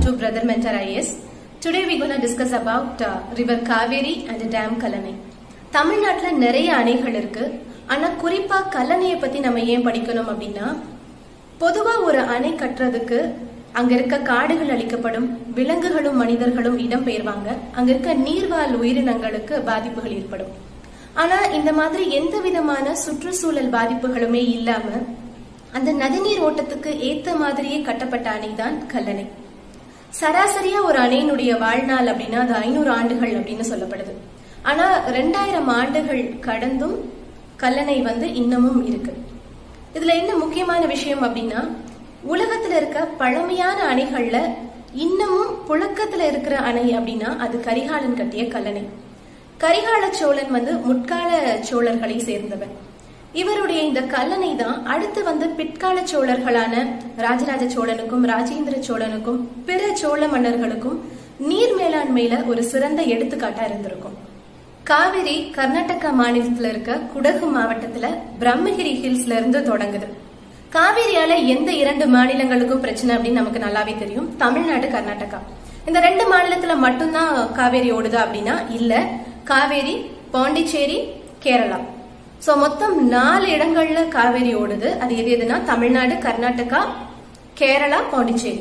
to Brothermentor IAS. Today we're going to discuss about river Kaveri and dam Kallanai. தமிழ்நாட்டுல நிறைய அணைகள் இருக்கு. ஆனா குறிப்பா கல்லணையை பத்தி நம்ம ஏன் படிக்கணும் அப்படின்னா, பொதுவா ஒரு அணை கட்டுறதுக்கு அங்க இருக்க காடுகள் அழிக்கப்படும், விலங்குகளும் மனிதர்களும் இடம் பெயர்வாங்க, அங்க இருக்க நீர்வாழ் உயிரினங்களுக்கு பாதிப்புகள் ஏற்படும். ஆனா இந்த மாதிரி எந்த விதமான சுற்றுச்சூழல் பாதிப்புகளுமே இல்லாம அந்த நதிநீர் ஓட்டத்துக்கு ஏத்த மாதிரியே கட்டப்பட்ட அணைதான் கல்லணை. சராசரியா ஒரு அணையினுடைய வாழ்நாள் அப்படின்னா அது 500 ஆண்டுகள் அப்படின்னு சொல்லப்படுது. ஆனா 2000 ஆண்டுகள் கடந்தும் கல்லணை இன்னமும் இருக்கு. இதுல என்ன முக்கியமான விஷயம் அப்படின்னா, உலகத்துல இருக்க பழமையான அணைகள்ல இன்னமும் புழக்கத்துல இருக்கிற அணை அப்படின்னா அது கரிகாலன் கட்டிய கல்லணை. கரிகால சோழன் முற்கால சோழர்களை சேர்ந்தவர். இவருடைய இந்த கல்லணை தான் அடுத்து பிற்கால சோழர்களான ராஜராஜ சோழனுக்கும் ராஜேந்திர சோழனுக்கும் பிற சோழ மன்னர்களுக்கும் நீர் மேலாண்மையில ஒரு சிறந்த எடுத்துக்காட்டா இருந்திருக்கும். காவிரி கர்நாடகா மாநிலத்துல இருக்க குடகு மாவட்டத்துல பிரம்மகிரி ஹில்ஸ்ல இருந்து தொடங்குது. காவிரியால எந்த 2 மாநிலங்களுக்கும் பிரச்சனை அப்படின்னு நமக்கு நல்லாவே தெரியும், தமிழ்நாடு கர்நாடகா. இந்த 2 மாநிலத்துல மட்டும்தான் காவேரி ஓடுதா அப்படின்னா இல்ல, காவேரி பாண்டிச்சேரி கேரளா. சோ மொத்தம் 4 இடங்கள்ல காவேரி ஓடுது. அது எதுனா தமிழ்நாடு கர்நாடகா கேரளா பாண்டிச்சேரி.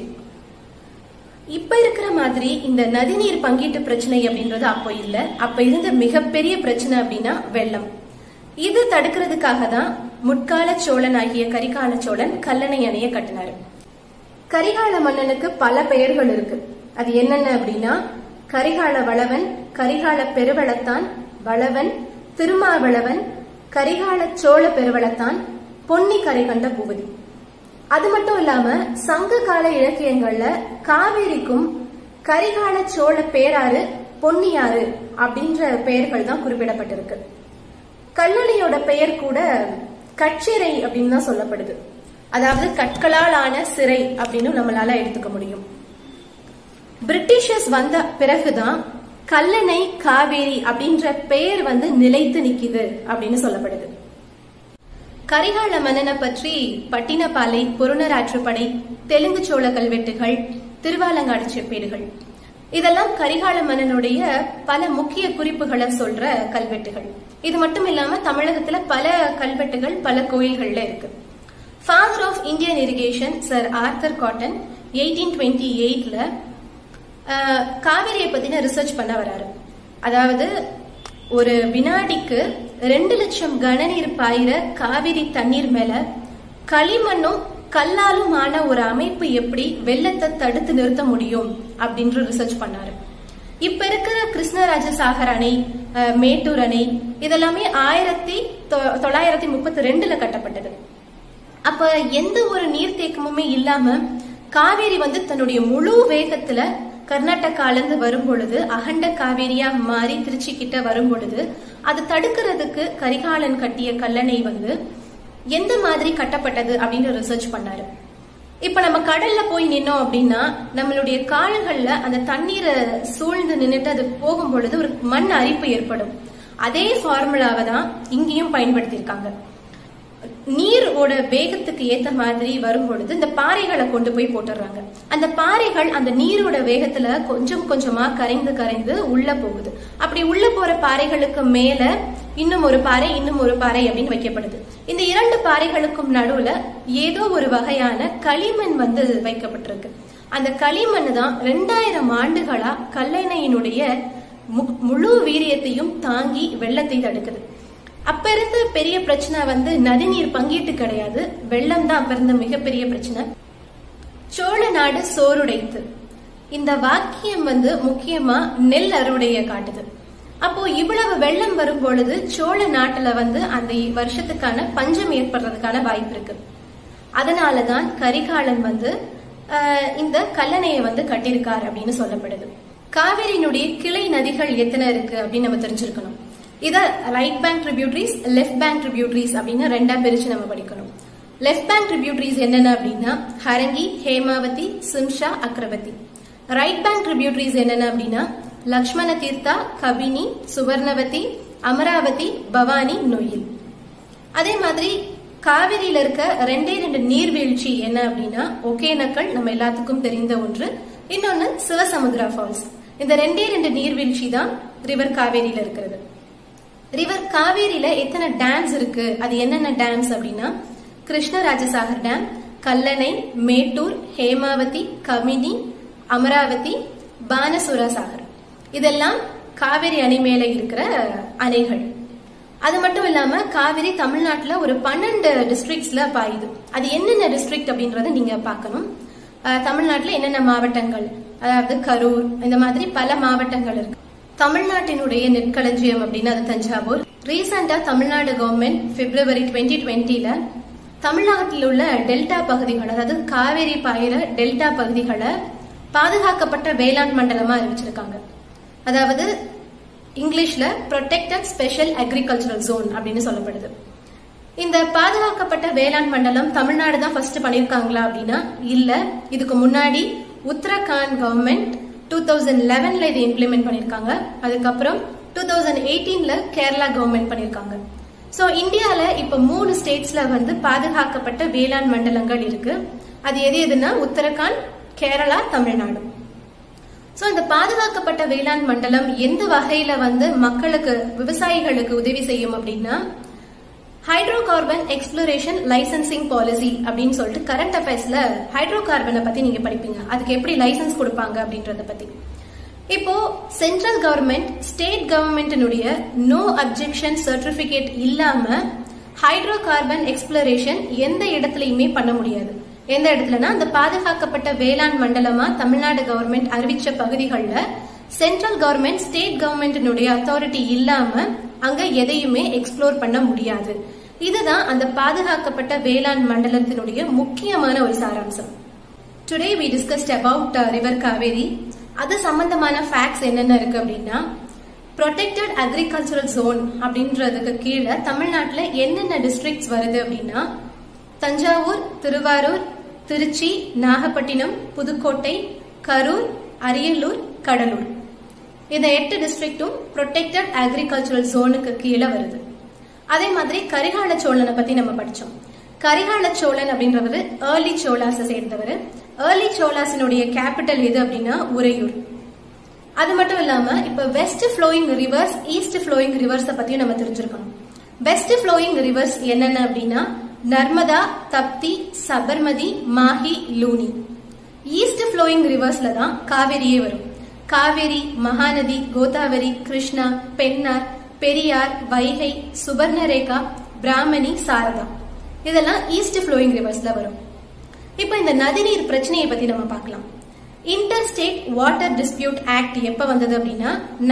இப்ப இருக்கிற மாதிரி இந்த நதிநீர் பங்கீட்டு பிரச்சனை அப்படின்றது அப்போ இல்ல. அப்ப இருந்த மிகப்பெரிய பிரச்சனை அப்படின்னா வெள்ளம். இது தடுக்கிறதுக்காக தான் முற்கால சோழன் ஆகிய கரிகால சோழன் கல்லணை அணையை கட்டினாரு. கரிகால மன்னனுக்கு பல பெயர்கள் இருக்கு. அது என்னென்ன அப்படின்னா, கரிகால வளவன், கரிகால பெருவளத்தான், வளவன், திருமாவளவன், கரிகால சோழ பெருவளத்தான், பொன்னி கரை கண்ட பூவதி. அது மட்டும் இல்லாம சங்க கால இலக்கியங்கள்ல காவேரிக்கும் கரிகால சோழ பேராறு, பொன்னியாறு அப்படின்ற பெயர்கள் தான் குறிப்பிடப்பட்டிருக்கு. கல்லணையோட பெயர் கூட கட்சிறை அப்படின்னு தான் சொல்லப்படுது. அதாவது கற்களால் ஆன சிறை அப்படின்னு நம்மளால எடுத்துக்க முடியும். பிரிட்டிஷர்ஸ் வந்த பிறகுதான் கல்லணை காவேரி அப்படின்ற பெயர் நிலைத்து நிக்குது அப்படின்னு சொல்லப்படுது. கரிகால மன்னனை பற்றி பட்டினப்பாலை, பொருணராற்றுப்படை, தெலுங்கு சோழ கல்வெட்டுகள், திருவாலங்காடு செப்பேடுகள் இதெல்லாம் கரிகால மன்னனுடைய பல முக்கிய குறிப்புகளை சொல்ற கல்வெட்டுகள். இது மட்டும் இல்லாம தமிழகத்துல பல கல்வெட்டுகள் பல கோயில்கள்ல இருக்கு. Father of Indian irrigation sir Arthur Cotton 1828ல காவிரியை பத்தின ரிசர்ச் பண்ண வராரு. அதாவது ஒரு வினாடிக்கு 2 லட்சம் கனநீர் பாயிர காவிரி தண்ணீர் மேல களிமண்ணும் கல்லாலும் ஆன ஒரு அமைப்பு எப்படி வெள்ளத்தை தடுத்து நிறுத்த முடியும் அப்படின்ற ரிசர்ச் பண்ணாரு. இப்ப இருக்கிற கிருஷ்ணராஜசாகர் அணை, மேட்டூர் அணை இதெல்லாமே 1932ல கட்டப்பட்டது. அப்ப எந்த ஒரு நீர்த்தேக்கமுமே இல்லாம காவேரி தன்னுடைய முழு வேகத்துல கர்நாடகால இருந்து வரும் பொழுது அகண்ட காவேரியா மாறி திருச்சி கிட்ட வரும் பொழுது அது தடுக்கிறதுக்கு கரிகாலன் கட்டிய கல்லணை எந்த மாதிரி கட்டப்பட்டது அப்படின்னு ரிசர்ச் பண்ணாரு. இப்ப நம்ம கடல்ல போய் நின்னோம் அப்படின்னா நம்மளுடைய கால்கள்ல அந்த தண்ணீரை சூழ்ந்து நின்னுட்டு அது போகும் பொழுது ஒரு மண் அரிப்பு ஏற்படும். அதே ஃபார்முலாவை தான் இங்கேயும் பயன்படுத்தியிருக்காங்க. நீரோட வேகத்துக்கு ஏத்த மாதிரி வரும் பொழுது இந்த பாறைகளை கொண்டு போய் போட்டுறாங்க. அந்த பாறைகள் அந்த நீரோட வேகத்துல கொஞ்சம் கொஞ்சமா கரைந்து கரைந்து உள்ள போகுது. அப்படி உள்ள போற பாறைகளுக்கு மேல இன்னும் ஒரு பாறை அப்படின்னு வைக்கப்படுது. இந்த 2 பாறைகளுக்கும் நடுவுல ஏதோ ஒரு வகையான களிமண் வைக்கப்பட்டிருக்கு. அந்த களிமண் தான் 2000 ஆண்டுகளா கல்லணையினுடைய முழு வீரியத்தையும் தாங்கி வெள்ளத்தை தடுக்குது. அப்ப இருந்த பெரிய பிரச்சனை நதிநீர் பங்கீட்டு கிடையாது, வெள்ளம் தான் அப்ப இருந்த மிகப்பெரிய பிரச்சனை. சோழ நாடு சோறுடைத்து இந்த வாக்கியம் முக்கியமா நெல் அறுவடைய காட்டுது. அப்போ இவ்வளவு வெள்ளம் வரும் பொழுது சோழ நாட்டுல அந்த வருஷத்துக்கான பஞ்சம் ஏற்படுறதுக்கான வாய்ப்பு இருக்கு. அதனாலதான் கரிகாலன் இந்த கல்லணையை கட்டியிருக்காரு அப்படின்னு சொல்லப்படுது. காவிரியினுடைய கிளை நதிகள் எத்தனை இருக்கு அப்படின்னு நம்ம தெரிஞ்சிருக்கணும். இத right bank tributaries, left bank tributaries அப்படின்னு 2ஆ பிரிச்சு நம்ம படிக்கணும். லெஃப்ட் பேங்க் ட்ரிபியூட்டரிஸ் என்னென்ன அப்படின்னா ஹரங்கி, ஹேமாவதி, சிம்ஷா, அக்ரவதி. ரைட் பேங்க் ட்ரிபியூட்டரிஸ் என்னென்ன அப்படின்னா லக்ஷ்மண தீர்த்தா, கபினி, சுவர்ணவதி, அமராவதி, பவானி, நொயில். அதே மாதிரி காவிரியில இருக்க 2 நீர்வீழ்ச்சி என்ன அப்படின்னா ஒகேனக்கல், நம்ம எல்லாத்துக்கும் தெரிந்த ஒன்று, இன்னொன்னு சிவசமுத்ரா ஃபால்ஸ். இந்த ரெண்டு நீர்வீழ்ச்சி தான் ரிவர் காவேரியில இருக்கிறது. ரிவர் காவேரியில எத்தனை டேம்ஸ் இருக்கு, அது என்னென்ன டேம்ஸ் அப்படின்னா கிருஷ்ணராஜசாகர் டேம், கல்லணை, மேட்டூர், ஹேமாவதி, கமினி, அமராவதி, பானசுரா சாகர். இதெல்லாம் காவேரி அணை மேல இருக்கிற அணைகள். அது மட்டும் இல்லாம காவேரி தமிழ்நாட்டுல ஒரு 12 டிஸ்ட்ரிக்ட்ஸ்ல பாயுது. அது என்னென்ன டிஸ்ட்ரிக்ட் அப்படின்றத நீங்க பார்க்கணும். தமிழ்நாட்டுல என்னென்ன மாவட்டங்கள், அதாவது கரூர், இந்த மாதிரி பல மாவட்டங்கள் இருக்கு. தமிழ்நாட்டினுடைய நெற்களஞ்சியம் அப்படின்னு அது தஞ்சாவூர். ரீசெண்டா தமிழ்நாடு கவர்மெண்ட் பிப்ரவரி 2020ல தமிழ்நாட்டில் உள்ள டெல்டா பகுதிகள், அதாவது காவேரி பாயிர டெல்டா பகுதிகளை பாதுகாக்கப்பட்ட வேளாண் மண்டலமா அறிவிச்சிருக்காங்க. அதாவது இங்கிலீஷ்ல ப்ரொடெக்டட் ஸ்பெஷல் அக்ரிகல்ச்சரல் ஜோன் அப்படின்னு சொல்லப்படுது. இந்த பாதுகாக்கப்பட்ட வேளாண் மண்டலம் தமிழ்நாடு தான் ஃபர்ஸ்ட் பண்ணிருக்காங்களா அப்படின்னா இல்ல. இதுக்கு முன்னாடி உத்தரகாண்ட் கவர்மெண்ட் 2011ல இதை இம்ப்ளிமெண்ட் பண்ணிருக்காங்க. அதுக்கப்புறம் 2018ல கேரளா கவர்மெண்ட் பண்ணிருக்காங்க. சோ இந்தியால இப்ப 3 ஸ்டேட்ஸ்ல பாதுகாக்கப்பட்ட வேளாண் மண்டலங்கள் இருக்கு. அது எதுனா உத்தரகாண்ட், கேரளா, தமிழ்நாடு. சோ இந்த பாதுகாக்கப்பட்ட வேளாண் மண்டலம் எந்த வகையில மக்களுக்கு, விவசாயிகளுக்கு உதவி செய்யும் அப்படின்னா hydro carbon exploration licensing policy அப்படின்னு சொல்லிட்டு கரண்ட் அஃபேர்ஸ்ல ஹைட்ரோ கார்பனை பத்தி நீங்க படிப்பீங்க. அதுக்கு எப்படி லைசன்ஸ் கொடுப்பாங்க அப்படின்றத பத்தி. இப்போ சென்ட்ரல் கவர்மெண்ட் ஸ்டேட் கவர்மெண்டினுடைய நோ அப்ஜெக்ஷன் சர்டிபிகேட் இல்லாம ஹைட்ரோ கார்பன் எக்ஸ்ப்ளோரேஷன் எந்த இடத்துலயுமே பண்ண முடியாது. எந்த இடத்துலனா அந்த பாதுகாக்கப்பட்ட வேளாண் மண்டலமா தமிழ்நாடு கவர்மெண்ட் அறிவிச்ச பகுதிகளில் சென்ட்ரல் கவர்மெண்ட் ஸ்டேட் கவர்மெண்டினுடைய அத்தாரிட்டி இல்லாம அங்க எதையுமே எக்ஸ்ப்ளோர் பண்ண முடியாது. இதுதான் அந்த பாதுகாக்கப்பட்ட வேளாண் மண்டலத்தினுடைய முக்கியமான ஒரு சாராம்சம். Today we discussed about river Kaveri. அது சம்பந்தமான ஃபேக்ட்ஸ் என்னென்ன இருக்கு அப்படின்னா ப்ரொடெக்டட் அக்ரிகல்ச்சரல் ஜோன் அப்படின்றதுக்கு கீழே தமிழ்நாட்டுல என்னென்ன டிஸ்ட்ரிக்ட்ஸ் வருது அப்படின்னா தஞ்சாவூர், திருவாரூர், திருச்சி, நாகப்பட்டினம், புதுக்கோட்டை, கரூர், அரியலூர், கடலூர். இந்த 8 டிஸ்ட்ரிக்டும் ப்ரொடெக்டட் அக்ரிகல்ச்சரல் ஜோனுக்கு கீழே வருது. அதே மாதிரி கரிகால சோழனை பத்தி நம்ம படிச்சோம். கரிகால சோழன் அப்படின்றவர் ஏர்லி சோலாஸ் சேர்ந்தவர். ஏர்லி சோலாஸினுடைய கேபிட்டல் எது அப்படின்னா உறையூர். அது மட்டும் இல்லாம இப்ப west flowing rivers, east flowing rivers பத்தியும் நம்ம தெரிஞ்சிருக்கணும். வெஸ்ட் ஃப்ளோயிங் ரிவர்ஸ் என்னென்ன அப்படின்னா நர்மதா, தப்தி, சபர்மதி, மாஹி, லூனி. ஈஸ்ட் ஃப்ளோயிங் ரிவர்ஸ்ல தான் காவேரியே வரும். காவேரி, மகாநதி, கோதாவரி, கிருஷ்ணா, பெண்ணார், பெரியார், வைகை, சுபர்ணரேகா, பிராமணி, சாரதா, இதெல்லாம் ஈஸ்ட் ஃப்ளோயிங் ரிவர்ஸ்ல வரும். இப்ப இந்த நதிநீர் பிரச்சனையை பத்தி நம்ம பார்க்கலாம். Inter state water dispute act எப்ப வந்தது அப்படின்னா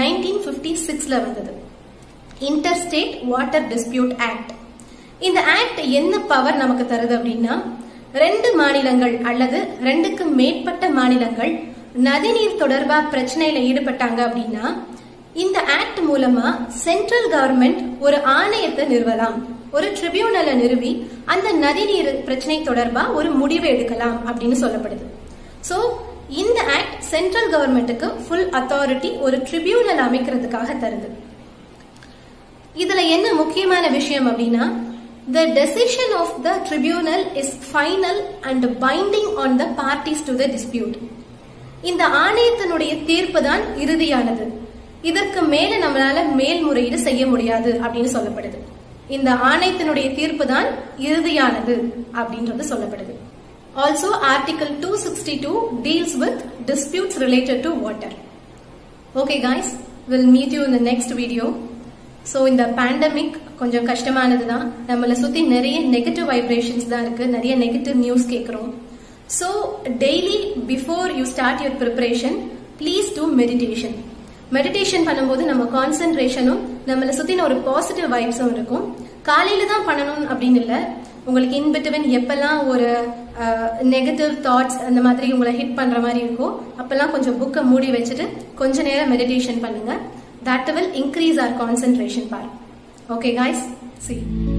1956ல வந்தது. Inter state water dispute act. இந்த ஆக்ட் என்ன பவர் நமக்கு தருது அப்படின்னா 2 மாநிலங்கள் அல்லது 2க்கு மேற்பட்ட மாநிலங்கள் நதிநீர் தொடர்பா பிரச்சனையில ஈடுபட்டாங்க அப்படின்னா இந்த ஆக்ட் மூலமா சென்ட்ரல் கவர்மெண்ட் ஒரு ஆணையத்தை நிறுவலாம், ஒரு ட்ரிபியூனலை நிறுவி அந்த நதிநீர் பிரச்சனை தொடர்பா ஒரு முடிவு எடுக்கலாம் அப்படின்னு சொல்லப்படுது. சோ இந்த ஆக்ட் சென்ட்ரல் கவர்மெண்ட்டுக்கு ஃபுல் அத்தாரிட்டி ஒரு ட்ரிபியூனல் அமைக்கிறதுக்காக தருது. இதுல என்ன முக்கியமான விஷயம் அப்படின்னா the decision of the tribunal is final and binding on the parties to the dispute. இந்த ஆணையத்தினுடைய தீர்ப்பு தான் இறுதியானது. இதற்கு மேல நம்மளால மேல்முறையீடு செய்ய முடியாது அப்படின்னு சொல்லப்படுது. இந்த ஆணையத்தினுடைய தீர்ப்பு தான் இறுதியானது அப்படின்றது சொல்லப்படுது. Also article 262 deals with disputes related to water. Okay guys, we'll meet you in the next video. So இந்த பேண்டமிக் கொஞ்சம் கஷ்டமானது தான். நம்மளை சுத்தி நிறைய நெகட்டிவ் வைப்ரேஷன்ஸ் தான் இருக்கு, நிறைய நெகட்டிவ் நியூஸ் கேட்கிறோம். So daily before you start your preparation, please do meditation. Meditation பண்ணும்போது நம்ம கான்சென்ட்ரேஷனும் நம்மளை சுத்தின ஒரு பாசிட்டிவ் வைப்ஸும் இருக்கும். காலையில தான் பண்ணணும் அப்படின்னு இல்லை. உங்களுக்கு இன்பிட்வீன் எப்பெல்லாம் ஒரு நெகட்டிவ் தாட்ஸ் அந்த மாதிரி உங்களை ஹிட் பண்ற மாதிரி இருக்கோ அப்பெல்லாம் கொஞ்சம் புக்கை மூடி வச்சுட்டு கொஞ்ச நேரம் மெடிடேஷன் பண்ணுங்க. That will increase our concentration power. Okay guys, see you.